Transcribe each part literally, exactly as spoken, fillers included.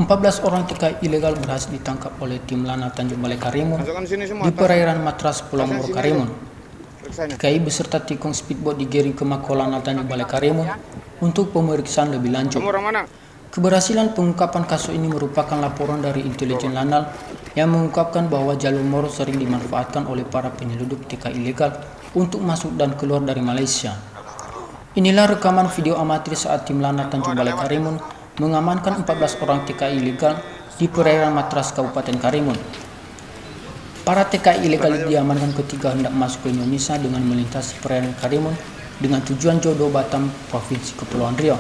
empat belas orang T K I ilegal berhasil ditangkap oleh tim Lana Tanjung Balai Karimun di perairan Matras Pulau Moro Karimun. T K I beserta tikung speedboat digiring ke Mako Lana Tanjung Balai Karimun untuk pemeriksaan lebih lanjut. Keberhasilan pengungkapan kasus ini merupakan laporan dari intelijen Lanal yang mengungkapkan bahwa jalur Moro sering dimanfaatkan oleh para penyelundup T K I ilegal untuk masuk dan keluar dari Malaysia. Inilah rekaman video amatir saat tim Lana Tanjung Balai Karimun mengamankan empat belas orang T K I ilegal di perairan Matras Kabupaten Karimun. Para T K I ilegal diamankan ketika hendak masuk ke Indonesia dengan melintasi perairan Karimun dengan tujuan Jodo Batam, Provinsi Kepulauan Riau.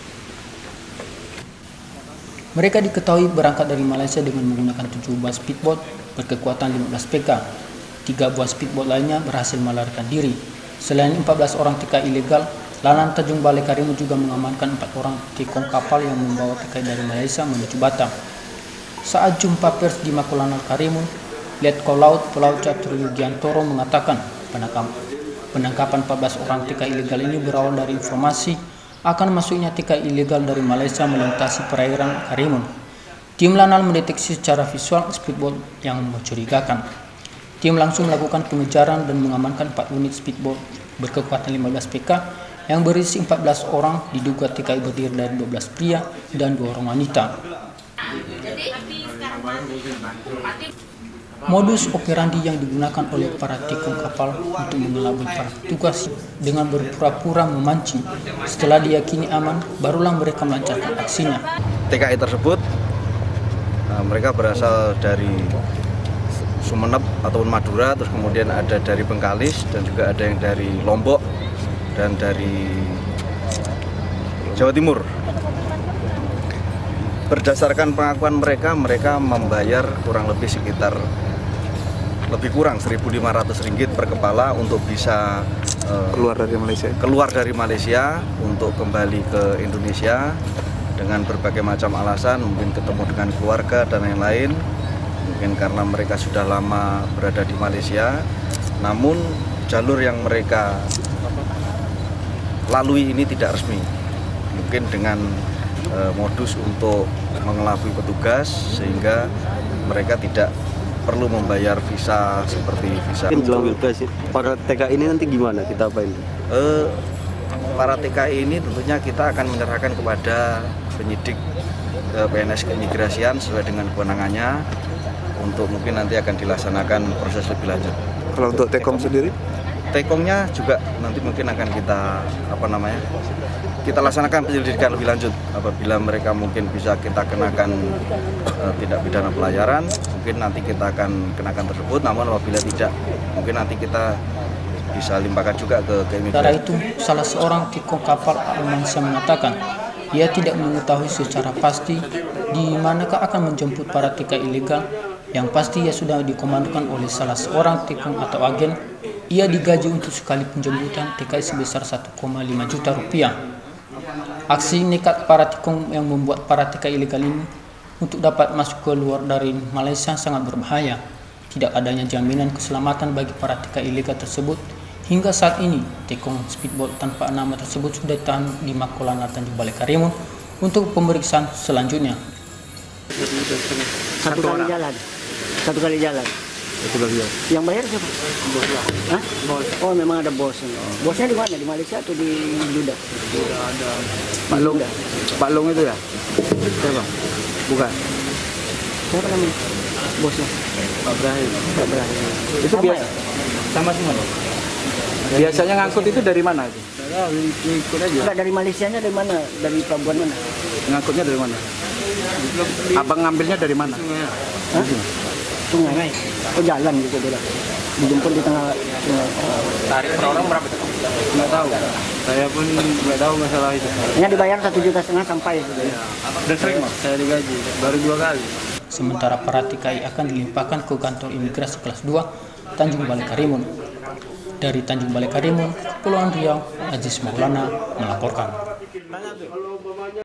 Mereka diketahui berangkat dari Malaysia dengan menggunakan tujuh buah speedboat berkekuatan lima belas P K. Tiga buah speedboat lainnya berhasil melarikan diri. Selain empat belas orang T K I ilegal, Lana Tanjung Balai Karimun juga mengamankan empat orang tikung kapal yang membawa T K I dari Malaysia menuju Batam. Saat jumpa pers di Mako Lana Karimun, Letkol Laut Pelaut Catur Yugiantoro mengatakan penangkapan empat belas orang T K I ilegal ini berawal dari informasi akan masuknya T K I ilegal dari Malaysia melintasi perairan Karimun. Tim Lanal mendeteksi secara visual speedboat yang mencurigakan. Tim langsung melakukan pengejaran dan mengamankan empat unit speedboat berkekuatan lima belas P K yang berisi empat belas orang, diduga T K I berdiri dari dua belas pria dan dua orang wanita. Modus operandi yang digunakan oleh para tikung kapal untuk mengelabui para petugas dengan berpura-pura memancing. Setelah diyakini aman, barulah mereka melancarkan aksinya. T K I tersebut uh, mereka berasal dari Sumeneb ataupun Madura, terus kemudian ada dari Bengkalis dan juga ada yang dari Lombok dan dari Jawa Timur. Berdasarkan pengakuan mereka, mereka membayar kurang lebih sekitar lebih kurang seribu lima ratus ringgit per kepala untuk bisa uh, keluar dari Malaysia. Keluar dari Malaysia untuk kembali ke Indonesia dengan berbagai macam alasan, mungkin ketemu dengan keluarga dan lain-lain. Mungkin karena mereka sudah lama berada di Malaysia, namun jalur yang mereka lalui ini tidak resmi. Mungkin dengan e, modus untuk mengelabui petugas sehingga mereka tidak perlu membayar visa seperti visa. Jelang pilpres, para T K I ini nanti gimana kita apain? E, para T K I ini tentunya kita akan menyerahkan kepada penyidik e, P N S Keimigrasian sesuai dengan kewenangannya untuk mungkin nanti akan dilaksanakan proses lebih lanjut. Kalau untuk Tekom sendiri? Tekomnya juga nanti mungkin akan kita apa namanya kita laksanakan penyelidikan lebih lanjut. Apabila mereka mungkin bisa kita kenakan uh, tindak pidana pelayaran, mungkin nanti kita akan kenakan tersebut. Namun apabila tidak, mungkin nanti kita bisa limpahkan juga ke keimigrasian. Sementara itu, salah seorang tikung kapal Almansyah mengatakan ia tidak mengetahui secara pasti di manakah akan menjemput para T K I ilegal. Yang pasti ia sudah dikomandokan oleh salah seorang tikung atau agen. Ia digaji untuk sekali penjemputan T K I sebesar satu koma lima juta rupiah. Aksi nekat para tikung yang membuat para T K I ilegal ini untuk dapat masuk ke luar dari Malaysia sangat berbahaya. Tidak adanya jaminan keselamatan bagi para T K I ilegal tersebut. Hingga saat ini, tikung speedboat tanpa nama tersebut sudah ditahan di Mako Lana Tanjung Balai Karimun untuk pemeriksaan selanjutnya. Satu kali jalan, satu kali jalan. Satu kali jalan. Yang bayar siapa? Bos. Hah? Bos. Oh, memang ada bosnya. Oh. Bosnya di mana? Di Malaysia atau di Jeddah? Jeddah ada. Pak Long. Pak Long itu ya? Siapa? Bukan. Siapa namanya? Bosnya? Pak Ibrahim. Pak Ibrahim. Itu sama biasa. Ya? Sama semua. Biasanya ngangkut itu dari mana itu? Ikut aja. Enggak, dari Malaysianya dari mana? Dari pelabuhan mana? Ngangkutnya dari mana? Abang ngambilnya dari mana? Hah? Sungai. Oh, jalan gitu dia. Dijemput di tengah sungai. Tarif per orang berapa? Nggak tahu. Saya pun nggak tahu masalah itu. Hanya dibayar satu juta setengah sampai. Ya. Dan sering mas? Saya digaji baru dua kali. Sementara para T K I akan dilimpahkan ke kantor imigrasi kelas dua Tanjung Balai Karimun. Dari Tanjung Balai Karimun, Kepulauan Riau, Aziz Maulana melaporkan.